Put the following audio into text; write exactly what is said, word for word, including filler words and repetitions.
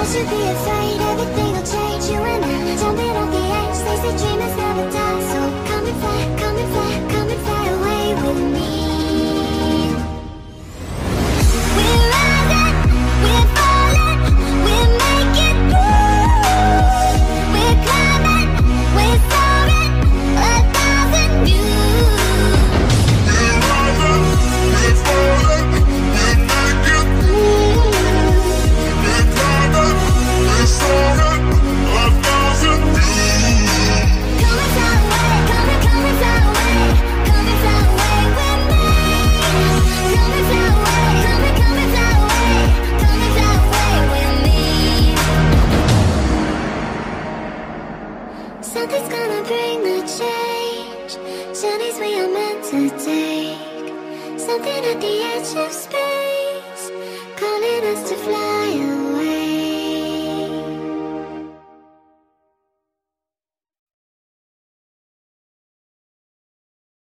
should be afraid, everything will change. You and I, jumping off the edge. They say dreamers never die. So come and fly, come and fly, come and fly away with me. We're rising, we're falling, we're making through. We're climbing, we're soaring, a thousand views. We're rising, we're falling, we're making through. We're climbing, we're soaring, a thousand views. Come and fly away, come and come and fly away, come and fly away with me. Come and fly away, come and come and fly away, come and fly away with me. Something's gonna bring the change. Journeys we are meant to take. Something at the edge of space, calling us to fly away.